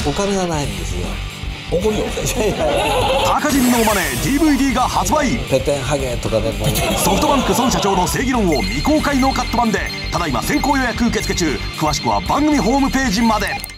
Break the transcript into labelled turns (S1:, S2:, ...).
S1: お金がないんですよ。
S2: 怒るよ。
S3: 高人のマネー DVD が発売。
S1: ペテンハゲとかでも
S3: ソフトバンク孫社長の正義論を未公開ノーカット版でただいま先行予約受付中。詳しくは番組ホームページまで。